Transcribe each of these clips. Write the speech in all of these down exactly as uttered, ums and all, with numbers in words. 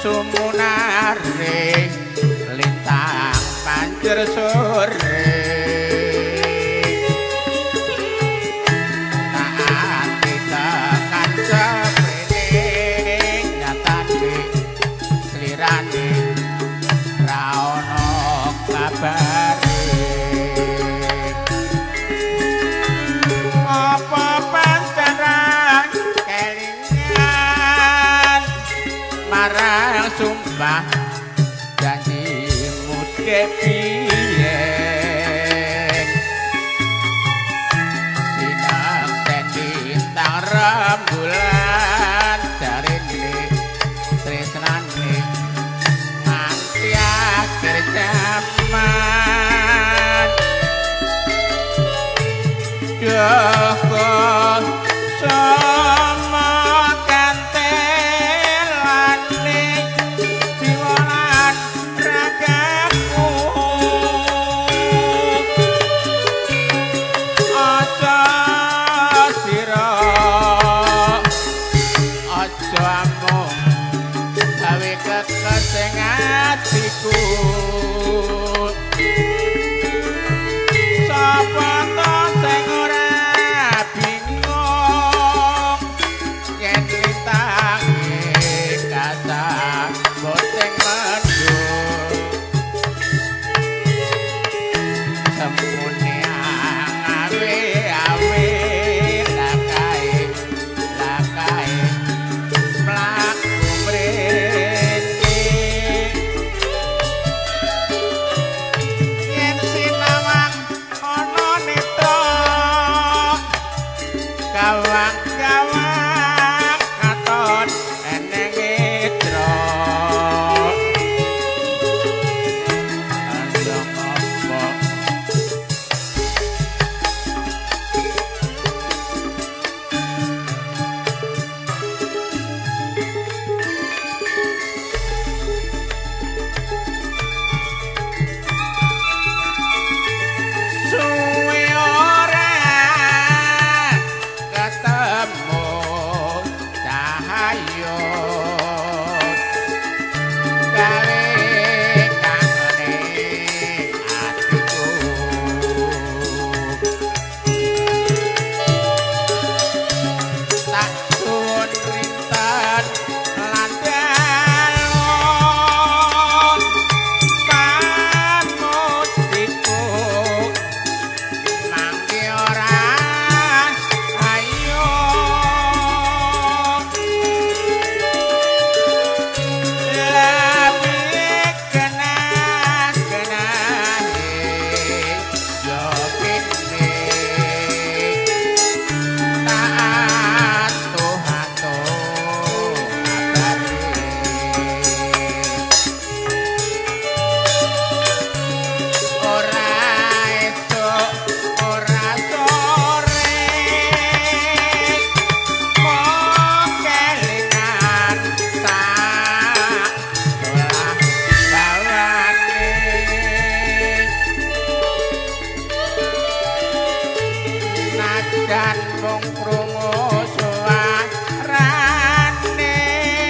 sumunare lintang panjer sore taat ditekan seprene nyatane slirane ra ono kabare apa panjenengan kelingan marang sumpah janjimu kepiye sinang bintang rembulan jarine tresnane nganti akhir zaman Joko sama kantelane jiwalan ragaku aja sira aja amung gawe kekesing atiku sapa to sing ora bingung yen lintange kata boteng mendung semune awe awe lakae lakae mlaku mrene yen sinawang ana netra kawang-kawang katon eneng etra andang apa suwe ora ketemu cahaya gawe kangene atiku tak sun rinten lan dalon pamudiku mangke ora ayo lebih kena-kenahe yo kene taat Tuhan kabare ora esuk ora sore mong kelingan sak olah bawane najan mung krungu suarane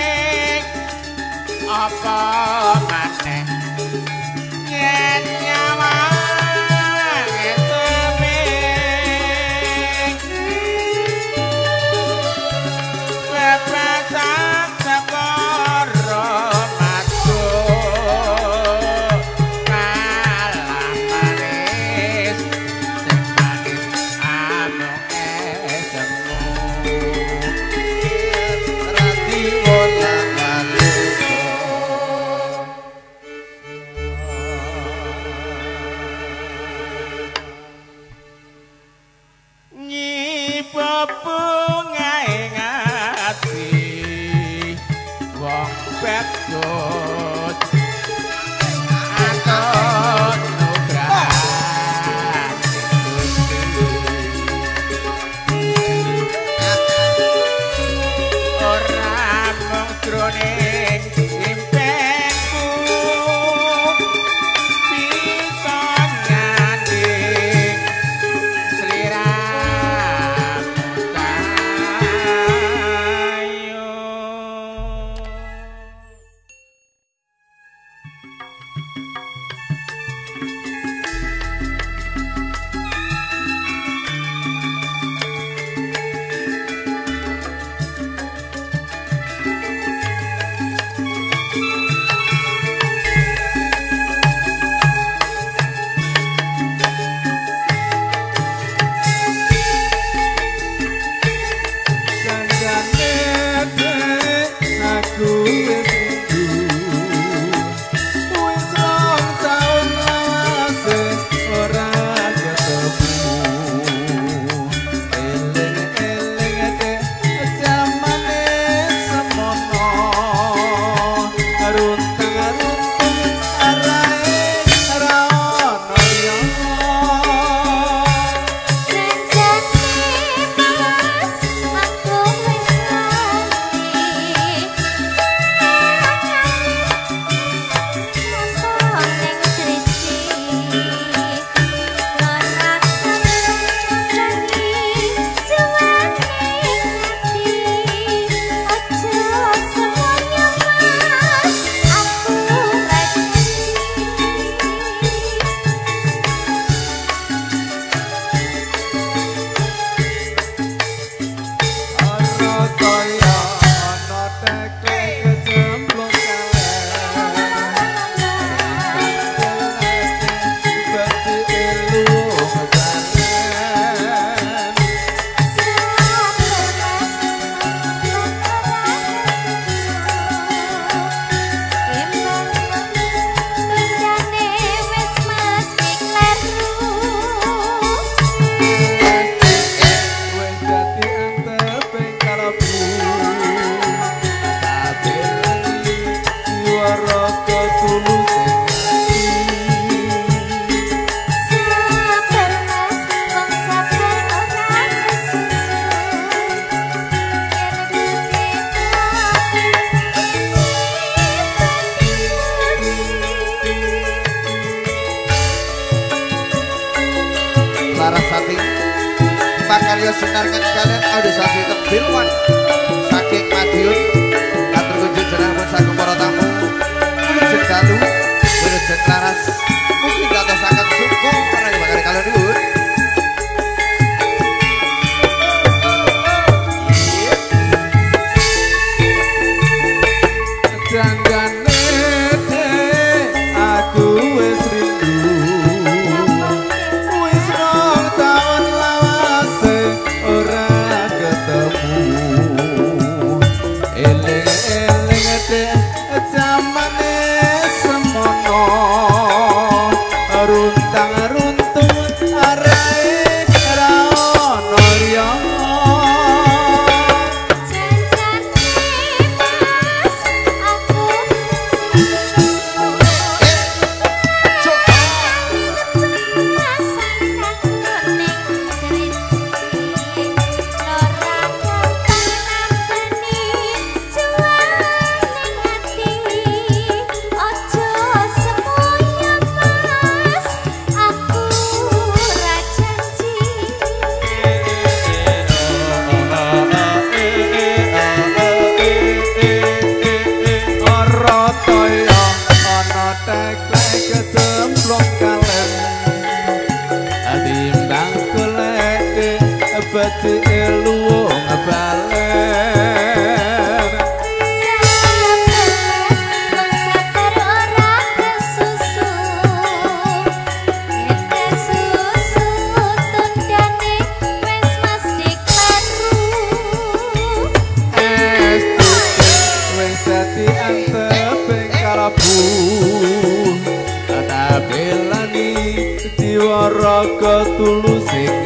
apa maneh yen nyawa seming bebasan seporo madu kalah manis sing manis amung esemu rati wala nyi bebungae ngati wong bagus aton nugrahan ora mung jroning impenku bisa nyanding sliramu kayu Suryo sinarkan kalian audisasi tembilwan saking Madiun atur kunjung jenang pun saking para tamu wilujeng dalu wilujeng laras mungkin datosaken sungguh para dibakari kalian dulu janggane dek aku wis rindu wis rong taun lawase ora ketemu eling-eling dek jamane semono runtang runtut arae ra ono liya Bati eluwong balen Sabelas wong sabar ora kesusu Nek susu tundane wis mesti kleru Estu wis dadi anteping kalabu Ana belani jiwa raga tulus ing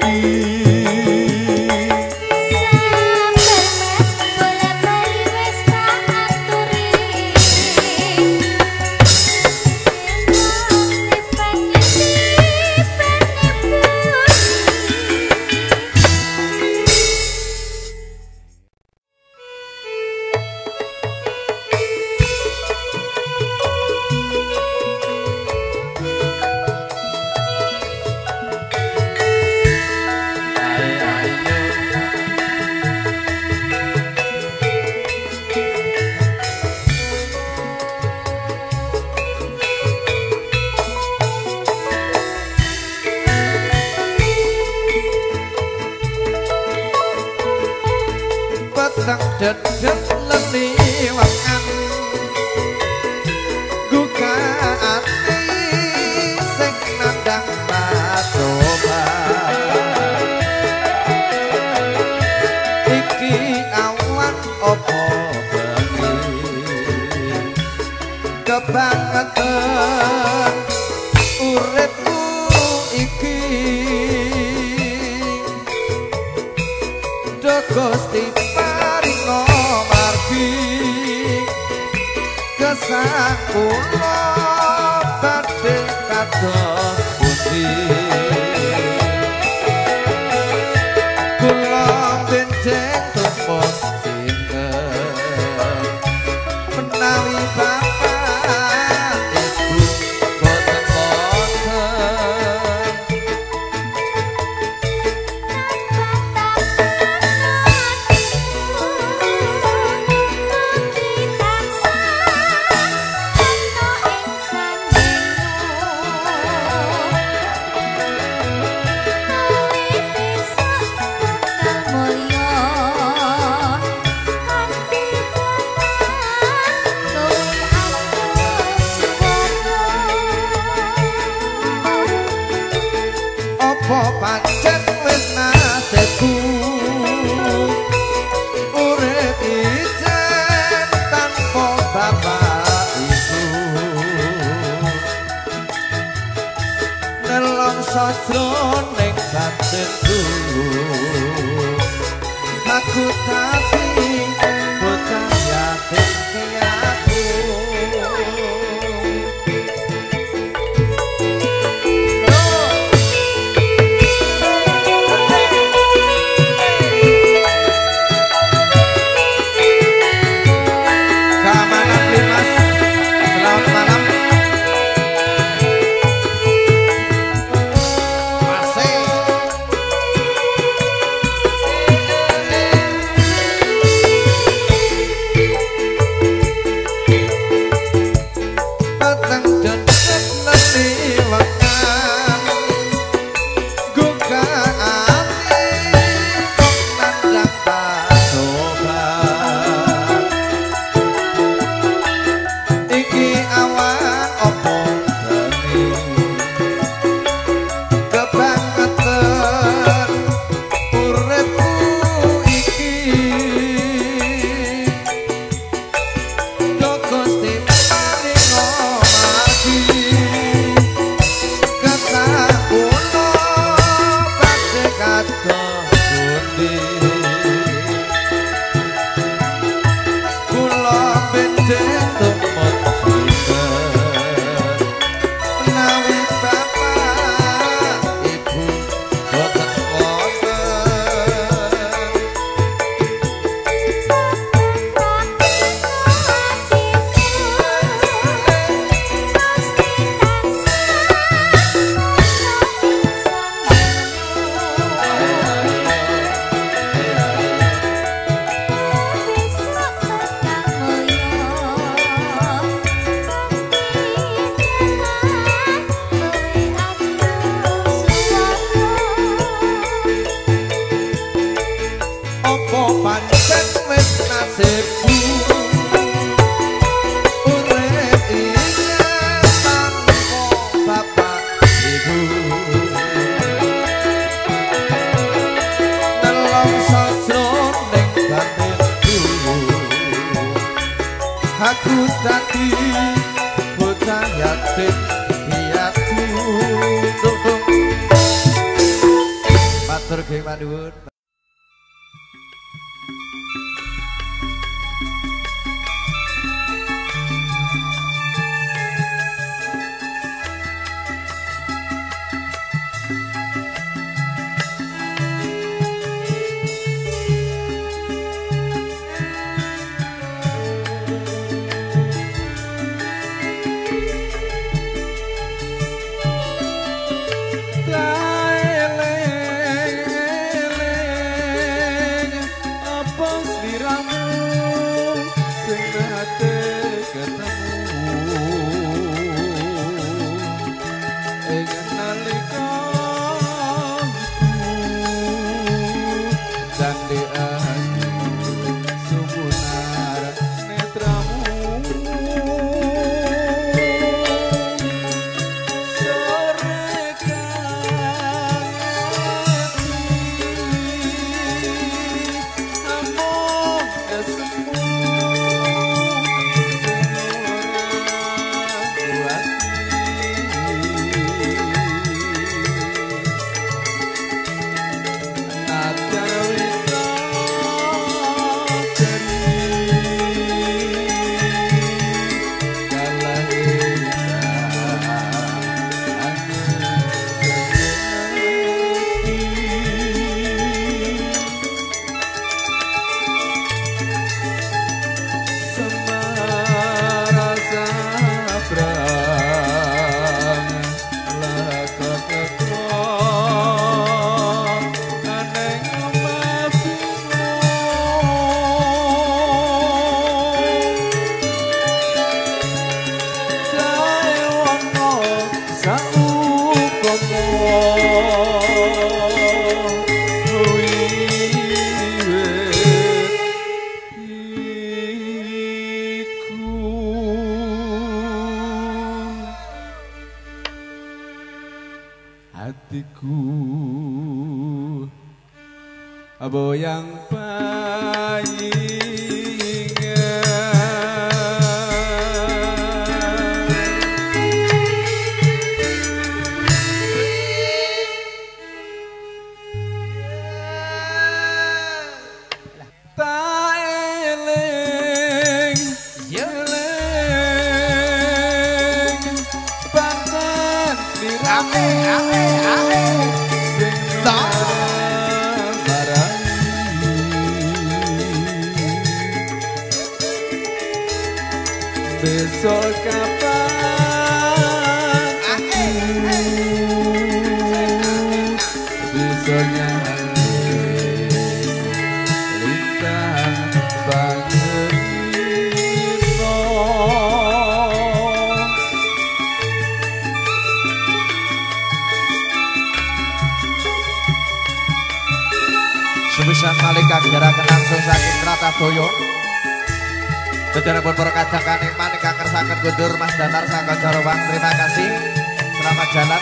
dedet leliwangan guga ati sing nandang pacoba iki awan opo bengi kebangetan uripku iki do Gusti kesakula badhe kados pundi kula benjing tumpuk sinten menawi bapak ibu boten wonten apa pancen wis nasibku urip ijen tanpa bapak ibu nelongso jroning batinku aku tapi bocah yatim piatu tadi bocah yatim piatu matur nggih manuwun. Hatiku boyang besok kapan aku bisanya lintang pangerino semisal malaikat gerakan langsung saking Kratadoyo Saudara pun perkajakan iman ingkang kersaken kundur Mas Datar Sangka Jarowang. Terima kasih. Selamat jalan.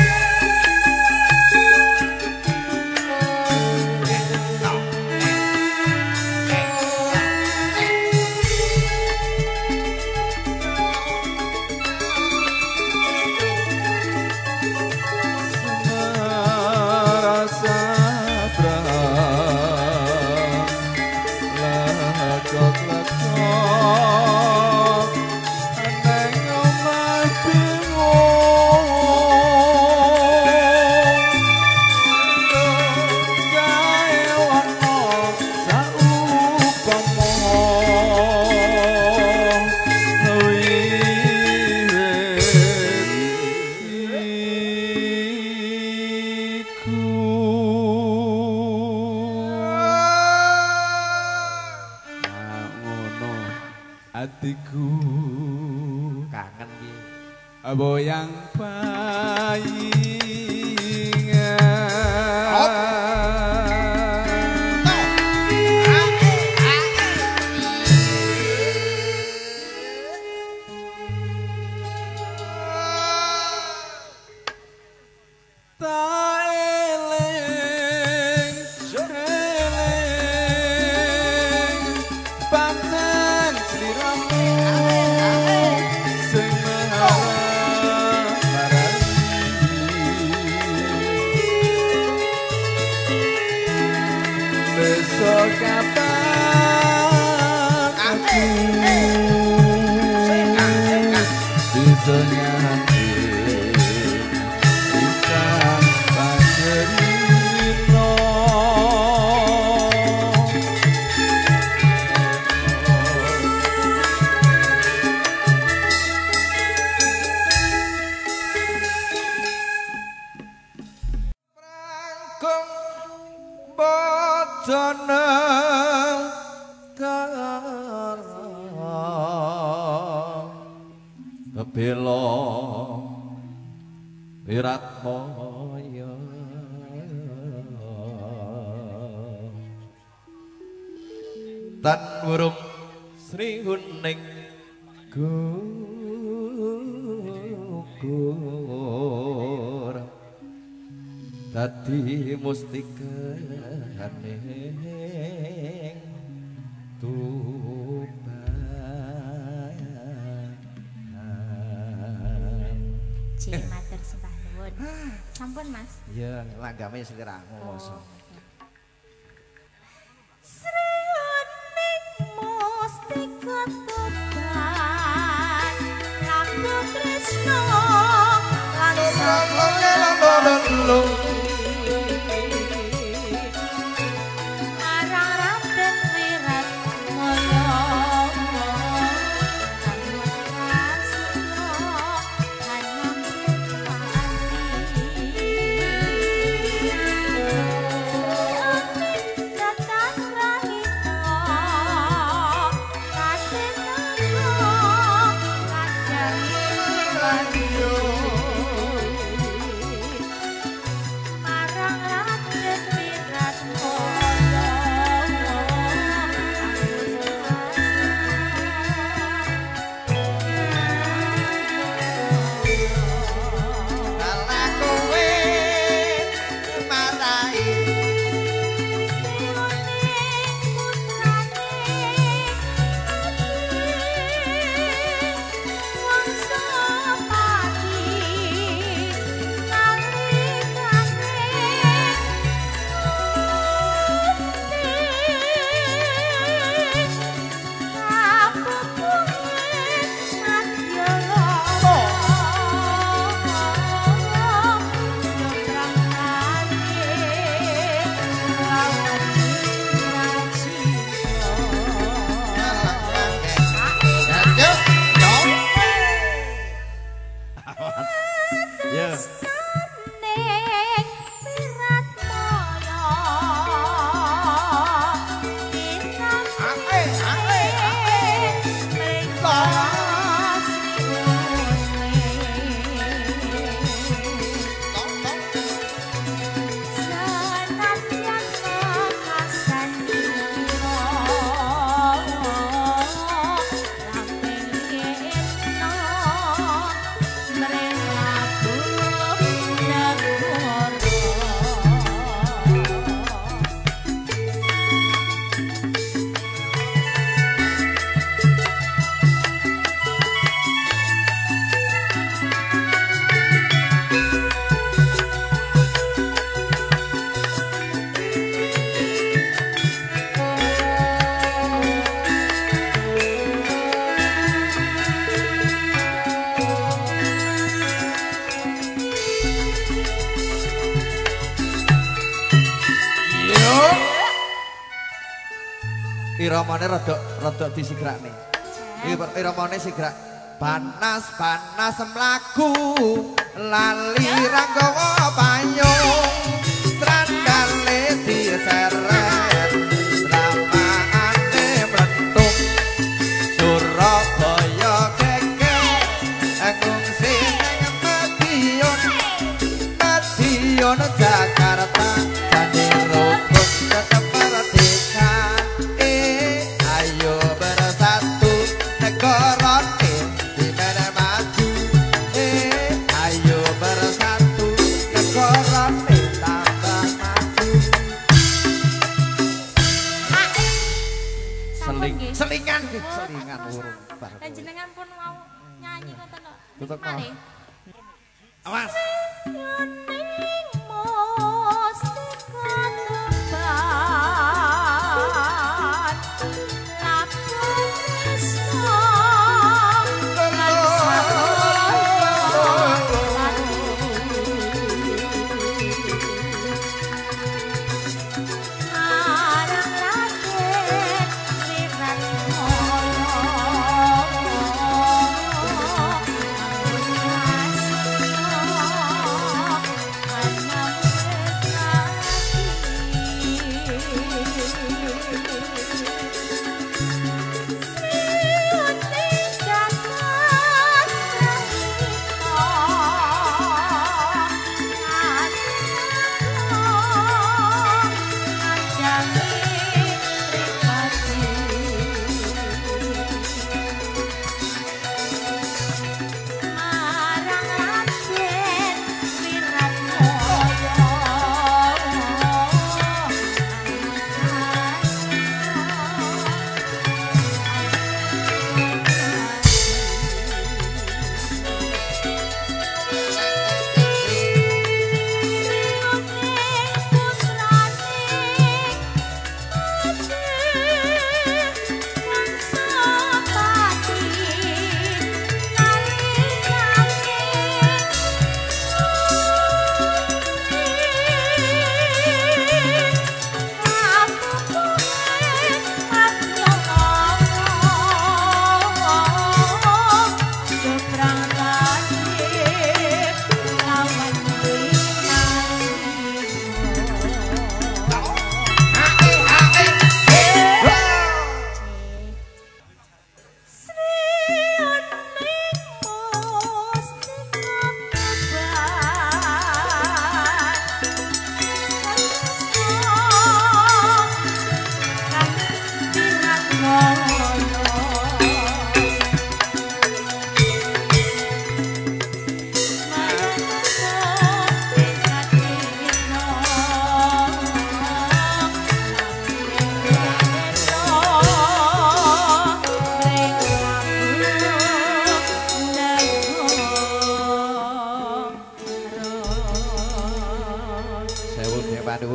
Hatiku kangen iki boyang payingan Amin. donya bisa panjenengan Prangkung bojone bela Wiratmaya tan wurung Sri Huning gugur dadi mustikane Cik matur sembah nuwun. Sampun Mas. ya langgame sliramu mosok. Sri Huning mustika toban laku tresno lan Lolo arang Raden Wiratmaya iramane rada rada disigrakne. Iramane sigrak panas panas mlaku lali ranggawa payung srandale diseret ramane mlentung Surabaya geger ngungsi nang Madiun Madiun Jakarta dadi rukun tetep merdeka eh ayo bersatu negara di mana maju eh ayo bersatu negara tambah maju Seling selingan selingan urung lan jenengan pun mau nyanyi ngoten kok. Tutup, Niki malih. awas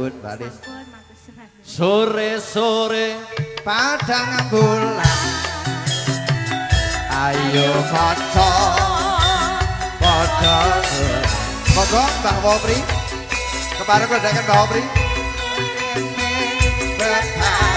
suwun Mbak Lis. Sampun matur suwun. Sore-sore Padang bulan ayo kaca padha monggo Mbah Wopri kepareng ledakan Mbah Wopri